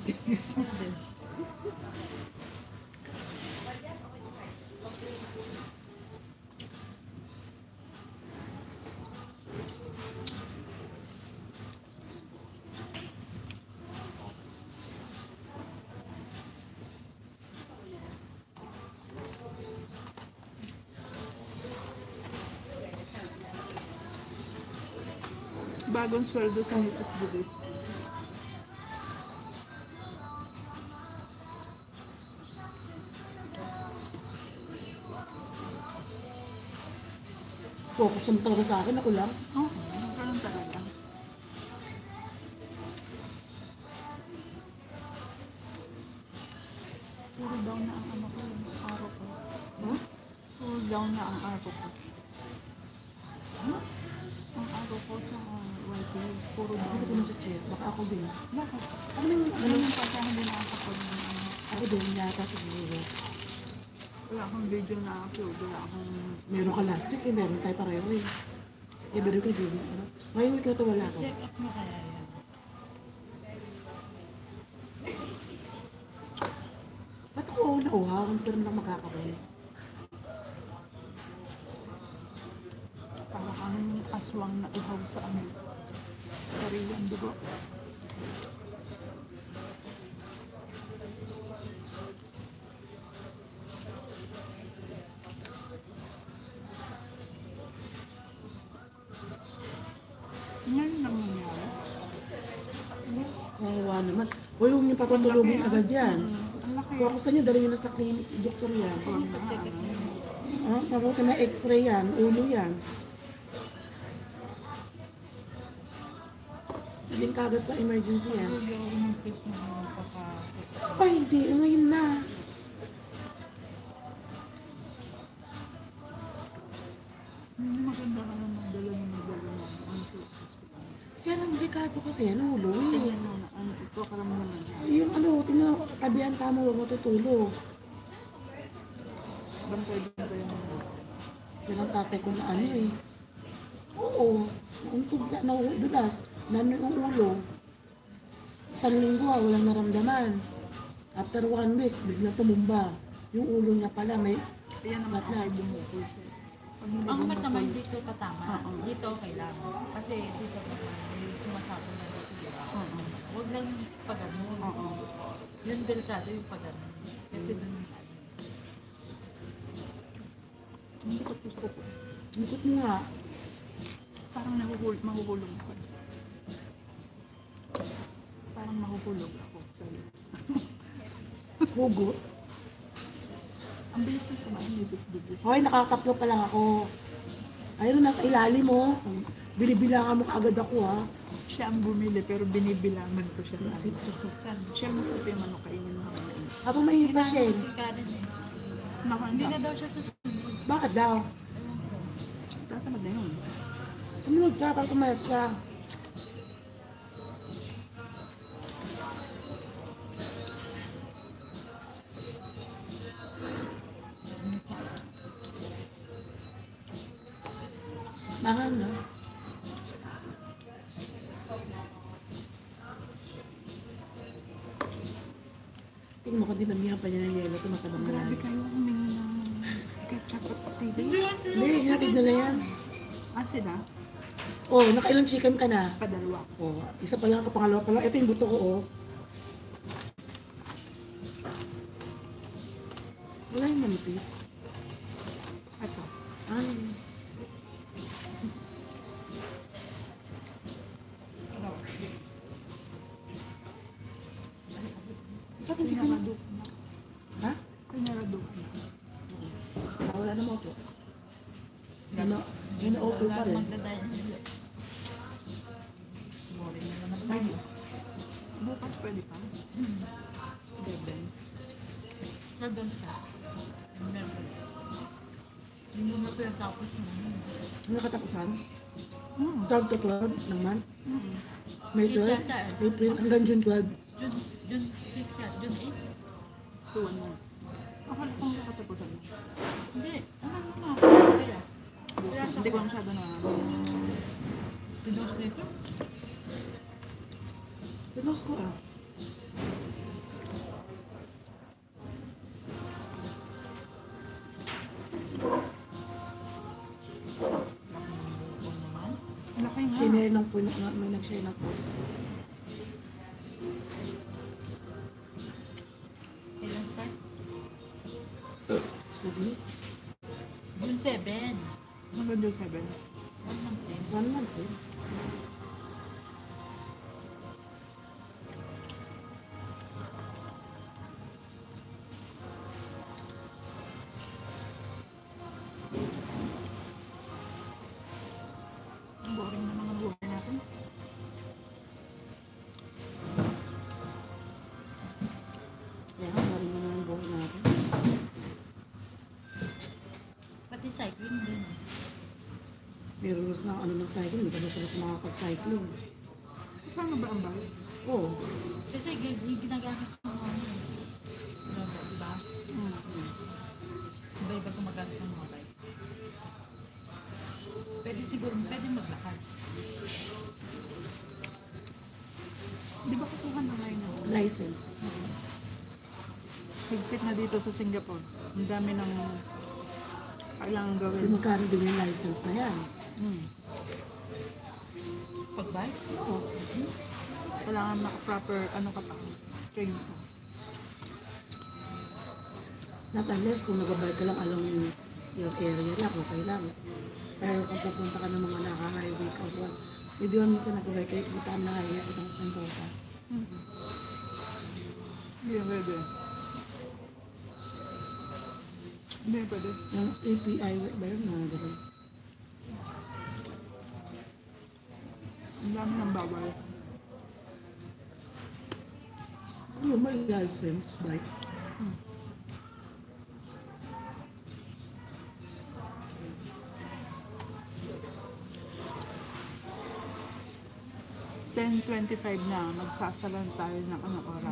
Bagong sweldo sa Missus Budis. Focus naman talaga sa akin, ako lang. Oo, oh, ganun talaga. Puro down na ang ano ko, yung araw ko. Ha? Puro down na ang araw ko. Huh? Ang araw ko sa white light, puro down. Ako na sa chest, baka ako din. Bakit? Ano yung, Ano ano, yung pagka hindi nakakapag ng ano? ako din, yata siguro. Wala akong video na upload, wala akong... Meron ka last week eh, meron tayo pareho eh. Eh, meron ko din. Ano? Ngayong week na ito wala ako. Check up mo kaya yan. Ba't ako nauhaw? Pero lang magkakaroon. Parang anong aswang na ihaw sa ano. Sarilang dugo. Ngayon lang nangyari. Kawawa naman. Huwag huwag niyo papatulogin agad yan. Ang laki. Kung ako sa inyo, dali niyo na sa clinic, doktor yan. Check up mo. Ah, mabuti na x-ray yan, ulo yan. Daling kagad sa emergency yan. Hindi ako ng face mo ng pagka... Ay, hindi. Ngayon na. Hindi maganda ka naman dala mo na dala mo. Ano sa hospital? Kaya lang delikado kasi yan, ulo eh. Tingnan mo na ano ito, karamihan na dyan. Yung ano, tingnan, tabihan ka mo, huwag mo tutulog. Bantay-bantay mo. Yan ang tatay ko na ano eh. Oo, nauntog na, naudulas, nano yung ulo. Isang linggo ah, walang naramdaman. After one week, bigla tumumba. Yung ulo niya pala may Ayan naman ako ay bumukol siya. Pag hindi Ang bumukol, masama dito patama. Oo. Dito okay lang. Kasi dito naman may sumasapon na dito. Diba? Oo. Huwag lang pag-anon. Oo. Yung delikado yung pag-anon. Kasi dun Hindi ko gusto ko. likot mo nga. Parang nahuhul mahuhulog ako. Parang mahuhulog ako sa Hugot. Ang bilis na kumain, Missus Budis. Hoy, nakatatlo pa lang ako. Ayun, nasa ilalim mo. Binibilangan mo kaagad ako ha. Siya ang bumili pero binibilangan ko siya. Isip Sa ko. siya mas ito yung manok kainin mo kami. Habang mainit pa siya eh. si Karen eh. Nakanda. Hindi na daw siya susunod. Bakit daw? Tatamad na yun. Tumulog siya para kumayat siya. Mahal na. Tingnan mo ko dinamihan pa niya ng yelo. Tumatabang na Grabe yan. kayo humingi ng ketchup at sili. Hindi, hinatid na lang yan. Ah, sila? Oh, nakailang chicken ka na? Padalwa. Oh, isa pa lang, kapangalawa pa lang. Ito yung buto ko, oh. Wala yung manipis. Ito. Ano? Sa akin, chicken na. Pinarado. Ha? Pinarado. Ah, wala na mo ito. Yun na, yun na okay pa rin. Ay, bukas pwede pa. Seven. Nandun siya. Meron. Hindi mo pinatapos mo. Ano katapusan? Mm. twelve to twelve naman. May twelve? Yata eh. April hanggang June twelve. June, June six yan. June eight. Tuwan mo. Ako na kung nakatapusan mo. Hindi. Ano na? Kaya. Bukas. Hindi ko masyado na. Pinost nito. Pinos ko ah. Laki nga. Sinare ng puno nga, may nag-share ng post. Kailan start? Excuse me? June seven. Hanggang June seven. One month din. One month eh. Ang boring naman ang buhay natin. Kaya nga, maring naman ang buhay natin. Pati cycling din. May rules na ano ng cycling, hindi pa na sila sa makakapag-cycling. Kasama ba ang bike? Oo. Kasi g- yung ginagamit ng mga ano. Ano, diba? Iba-iba gumagamit ng mga bike. Pwede siguro, pwede maglakad. Di ba kukuha na ngayon ako? License. Higpit na dito sa Singapore. Ang dami ng kailangan Kung gawin. magkano din yung license na yan. Hmm. Pag-bike? Oo. Kailangan naka-proper ano ka pa. Train ka. Not unless kung nag-bike ka lang along yung area lang, okay lang. Pero kung pupunta ka ng mga naka-highway ka, well, hindi mo minsan nag-bike kayo, punta ka ng highway, punta ka sa Sentosa. Hindi yan pwede. Hindi yan pwede. Yung A P I ba yun, mga ganun. Ang dami ng bawal. Yung may license, bike. ten twenty-five na, magsasalan tayo ng anong oras.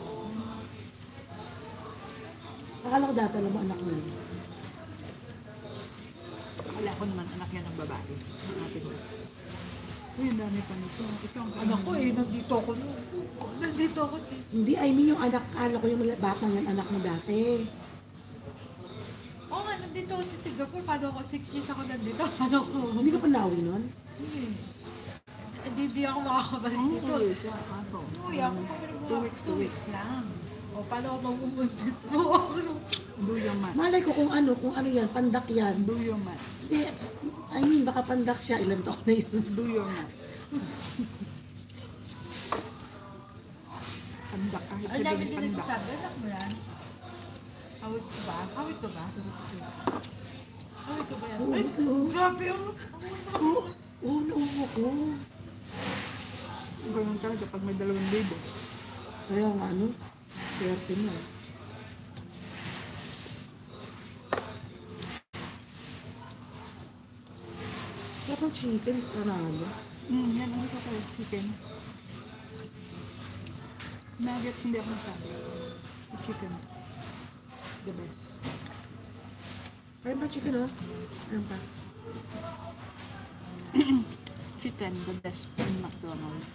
Akala ko dati alam mo anak mo yun. Akala ko naman anak yan ng babae. Ng atin mo. Uy, ang dami pa nito. Ito ang Anak ko eh, nandito ako. Nandito ako si... Hindi, I mean yung anak, akala ko yung batang yan, anak mo dati. Oo nga, nandito ako sa Singapore. Paano ako? Six years ako nandito. Ano ko? Hindi ka pa nauwi nun? Hindi, hindi ako makakabalik dito. Ako. Uy, ako pabalik Two weeks, two weeks lang. O, paano ako magbubuntis mo? Do your math. Malay ko kung ano, kung ano yan, pandak yan. Do your math. Hindi, I mean, baka pandak siya, ilan taon na yun. Do your math. Pandak kahit Ang dami sabihin din pandak. nagsasabi. Anak mo yan? Awit ko ba? Awit ko ba? Awit ko ba yan? Oo, Ay, gusto mo. grabe yung... Oo, oo, nauwo ko. Ganun talaga pag may dalawang libo. Kaya nga ano, swerte mo. Sarap ng chicken, panalo. Hmm, yan ang gusto ko. Chicken. Nuggets hindi ako masabi. Chicken. The best. Kaya ba chicken, oh? Ayan pa. Chicken, the best in McDonald's.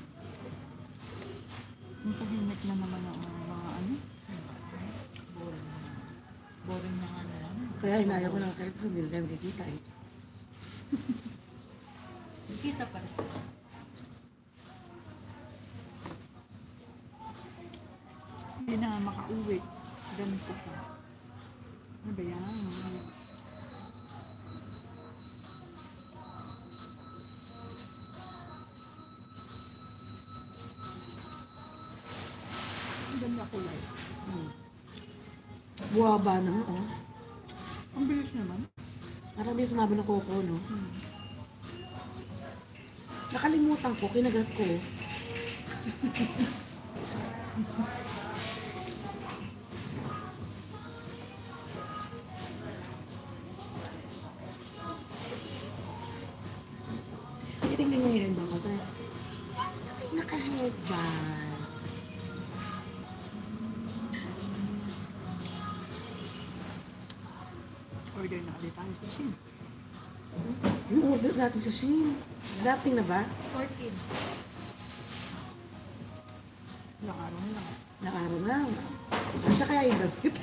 Ang tahimik na naman ang mga ano. Boring na. Boring na nga na lang. Kaya inaya ko lang kahit sa nila tayo makikita eh. Kita Isa pa. Hindi na nga makauwi. Ganito pa. Ano ba yan? Ang ganda kulay. Buwaba na mo, oh. Ang bilis naman. Parang may sumabo na koko, no? Nakalimutan ko, kinagat ko. Titingnan niya yun ba kasi? Kasi naka-headband. Order na ulit tayo sa Shein. Yung order natin sa Shein. Dating na ba? fourteen. Ilang araw na lang. Nakaraw lang. Kasi kaya yung damit.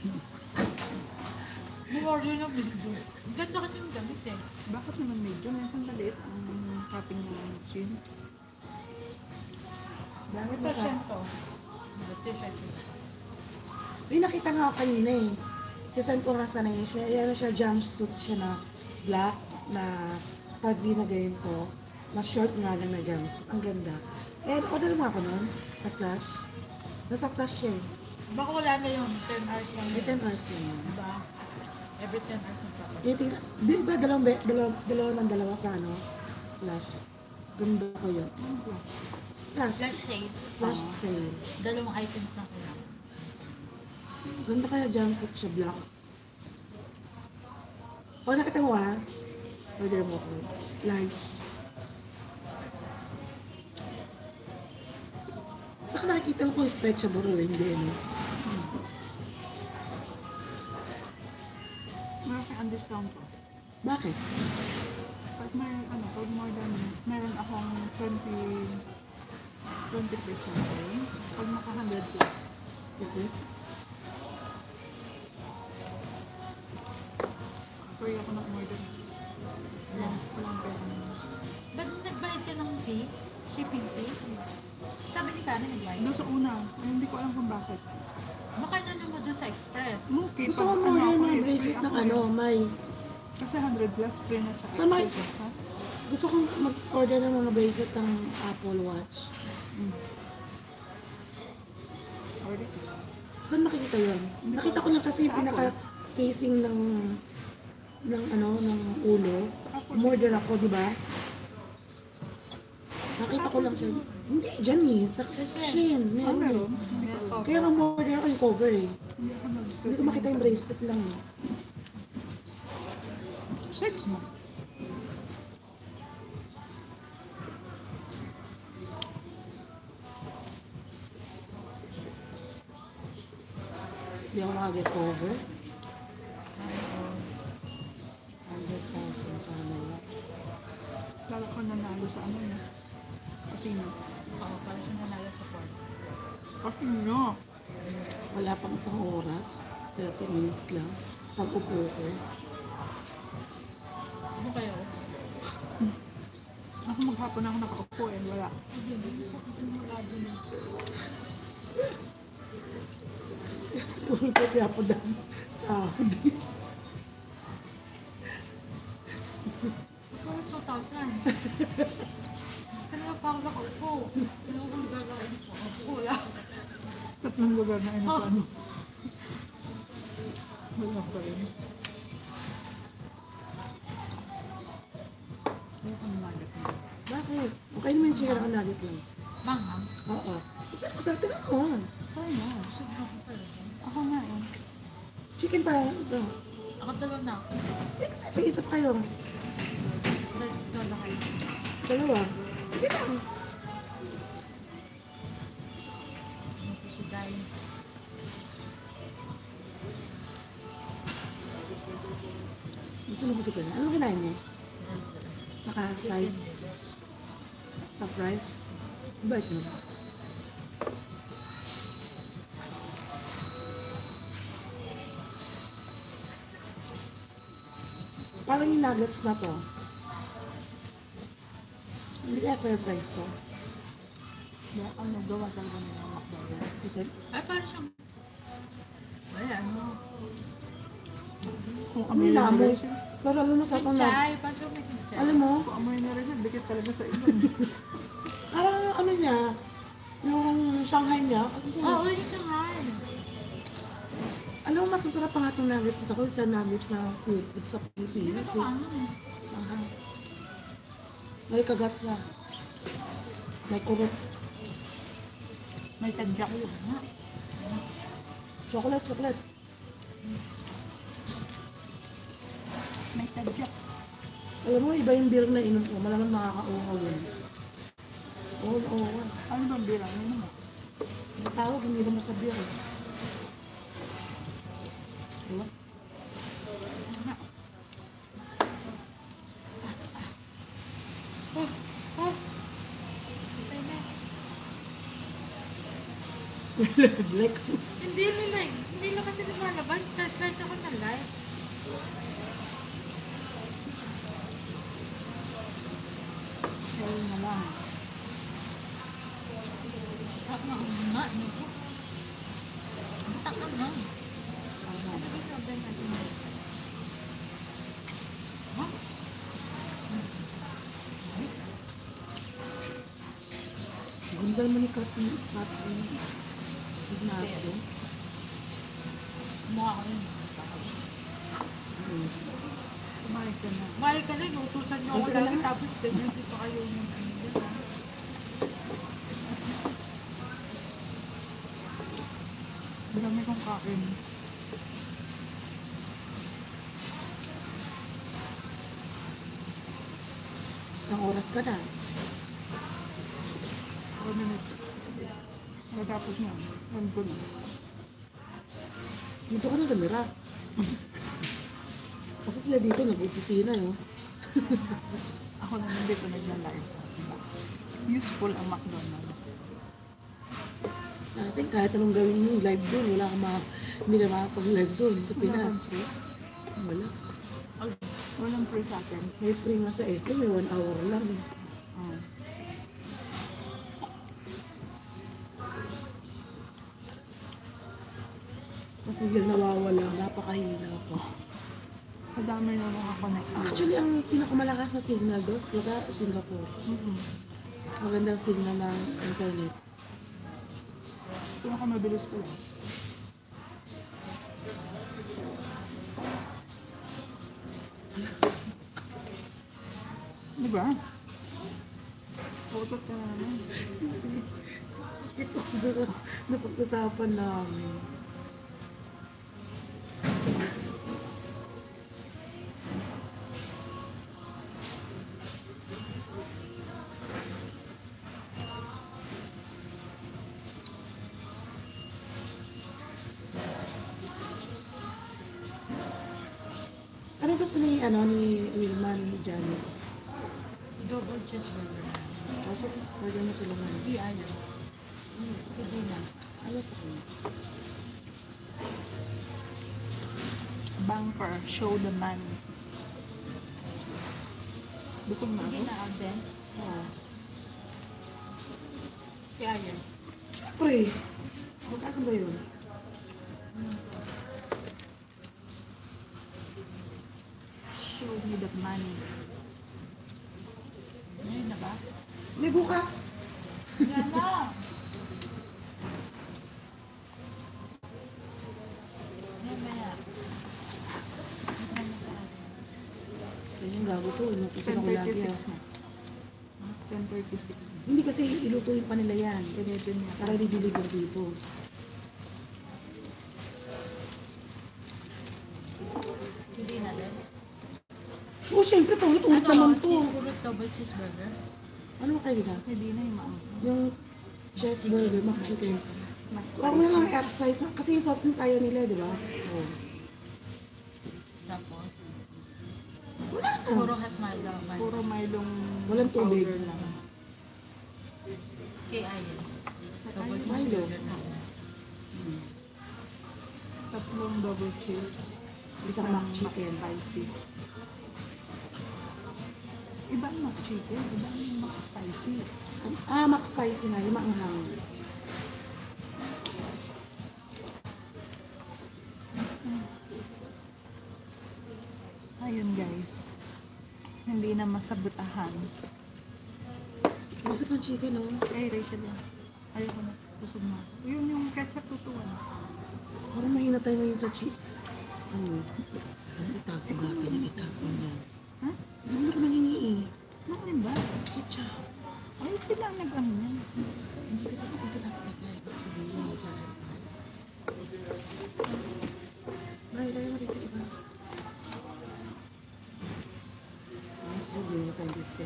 Bumorder na video. Ganda kasi yung damit eh. Bakit naman medyo? Minsan maliit ang cutting ng Shein. Bakit Ito ba sa... siya to. T-shirt. May nakita nga ako kanina eh. Sisend ko nga sana yun siya. Ayan siya, jumpsuit siya na black, na tabi na ganito. Na short nga lang na jumpsuit. Ang ganda. Eh, order mo ako nun sa Flash. Nasa Flash siya eh. Baka wala na yun. ten hours lang. May ten hours lang yun. Diba? Every ten hours ng proper. Kaya tingnan, di ba dalawang, be- dalawa, dalawa ng dalawa sa ano? Flash. Ganda ko yun. Flash. Black shade. Flash sale. Dalawang items na ko lang. Ganda kaya jumpsuit siya black. O nakita mo ha? Order mo ko. Large. Saka nakikita ko stretchable o hindi, no? Malaki ang discount ko. Bakit? Pag may, ano, pag more than, meron akong twenty, twenty percent off. Pag maka one hundred plus. Kasi? Sorry ako ng order. Wala. Walang pera. Ba't nagbayad ka ng fee? Shipping fee? Sabi ni Karen nagbayad. Doon sa una, ay, hindi ko alam kung bakit. Baka na mo doon sa express. Okay, Gusto pag ko mo ano order ako mga eh, bracelet free ng ako ano, eh. may... Kasi one hundred plus free na sa Sa may- Express, ha? Gusto kong mag-order ng mga bracelet ng Apple Watch. Order ko. Saan makikita yun? Nakita ko lang kasi yung pinaka-casing ng ng ano, ng ulo. Umorder ako, di ba? Nakita ko lang siya. Hindi, dyan eh. Sa Shein. Ah, Meron meron? eh. Kaya nga umorder ako yung cover eh. Hindi ako nag- Hindi ko makita yung bracelet lang eh. Search mo. Hindi ako makaget cover. one hundred thousand sana yun. Lalo ko nanalo sa ano na. Casino. Oo, para siya nanalo sa court. Casino. Wala pang isang oras. thirty minutes lang. Pag-upo ko. Ano kayo? Ako maghapon ako nakaupo eh. Wala. Siguro ko kaya po dami sahod. Parang two thousand. Kanina pa ako nakaupo. Ano ko gagawin ko? Ako lang. Tatlong lugar na ano pa ano. Wala pa rin. Wala kang nugget na. Bakit? Okay naman yung chicken ako nugget lang. Manghang. Oo. Masarap tingnan mo. Try mo. Sobrang ko talaga. Ako nga eh. Chicken pa. Ito. Ako dalawa na ako. Eh kasi may isa pa kayo. Dalawa na kayo. Dalawa. Sige lang. Si Dai. Gusto mo busog ka na? Ano kinain mo? Saka rice. Top rice. Bait mo. Parang yung nuggets na to. Hindi kaya fair price to. Yeah, ang nagawa talaga nila ng McDonald's. Kasi, Ay, parang siyang... Ay, ano? Kung ano amoy yung na namo? rin. Pero alam mo sa akong na, Chay, parang siyang may chay. alam mo, Kung amoy na rin, dikit talaga sa iba. parang ano niya, yung Shanghai niya, Oo, oh, yung Shanghai. alam mo, mas masarap pa nga itong nuggets na ako sa nuggets na Philippines sa Pilipinas. Ito Eh. ano eh. Aha. May kagat na. May kurot. May tadyak yun. Ha? Chocolate, chocolate. May tadyak. Alam mo, iba yung beer na inom ko. Malamang nakaka-uhaw yun. Oo, oo. Ano bang bilang? Ano mo? Ang tawag, hindi naman sa beer. Eh. Diba? Black. Hindi nila, hindi na kasi lumalabas. Kahit ako na live. Ayun na lang. Tak na ang nga. Tak na nga. Ganda naman ni Katin. Katin. Ignacio. Mukha ko yun. Kumain ka na. Mahal ka na, inutusan niyo ako Kasi ka lagi na. tapos ganyan dito kayo yung ano yun. ha? Ang dami kong kain. Isang oras ka na. four minutes. Matapos na. Ano ko na. Dito ka na gamira. Kasi sila dito nag-opisina, no? Ako naman dito nagla-live. Useful ang McDonald's. Sa atin, kahit anong gawin mo, live doon, wala kang ma... Hindi ka makapag-live doon sa Pinas. Wala. Walang free sa akin. May free nga sa S M, may one hour lang. Oh. Mas biglang nawawala, napakahina pa. Madami na nakakonect ako. Actually, ang pinakamalakas na signal doon, wala Singapore. Magandang signal ng internet. Pinakamabilis ko lang. Diba? Putot ka na naman. Ito na napag-usapan namin. Ano gusto ni, ano, ni Wilma, ni Janice? Double cheeseburger. Kasi, order mo sila man. Di ayaw. Hindi na. Ayos ako. Banker, show the money. Busog na Sige ako. na, Alden. Oo. Di ayaw. Pre, magkano ba yun? Show me the money. Ngayon na ba? May bukas. Yan na! Yan na yan. Yan yung gago to. Inutusan ten ako lagi. thirty-six ah. na. ten thirty-six na. Hindi kasi ilutuin pa nila yan. Ganito niya. Para di-deliver dito. Hindi na din. Oo, syempre, paulit-ulit naman to. Cheeseburger, double cheeseburger. Ano kayo na? Hindi na yung maang. Yung cheeseburger, McChicken. Max Huwag mo lang exercise. Kasi yung soft drinks ayaw nila, di ba? Oo. Tapos, Wala na. puro hot Milo. Milo. Puro Milong Walang tubig. powder lang. Kay ayaw. Double Milo. cheeseburger. Tatlong double cheese. Isang McChicken. Spicy. Iba ang mac chicken, iba ang mac spicy. Ah, max spicy na, yung maanghang. Ayun guys. Hindi na masabutahan. Kasi pang chicken, no? Eh, Rachel yan. Ayoko na. Busog na. Yun yung ketchup tutuan. Parang mahina tayo ngayon sa chi... Ano? Ano itapon natin yung itapon niya? Ha? Hindi mo ko nangingi eh. Ano ba? Ketchup. Ay, sila ang nag-ano yan. Hindi ka dapat ito dapat nagkaya. Baka sabihin mo magsasalita. Ay, tayo mo dito iba. Ay, sabihin mo tayo dito.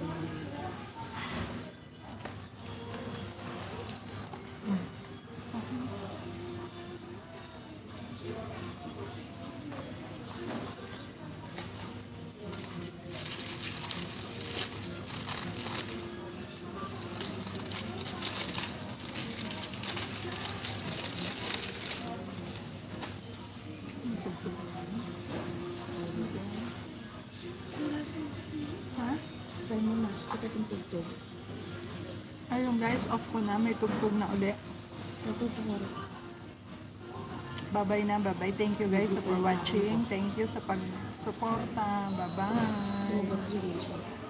Ha? Try mo na. Sakit yung tugtog. Ayun guys, off ko na. May tugtog na uli. Sakit sa oras. Bye-bye na. Bye-bye. Thank you guys for watching. Thank you sa pag-suporta. Bye-bye. Robot's relation.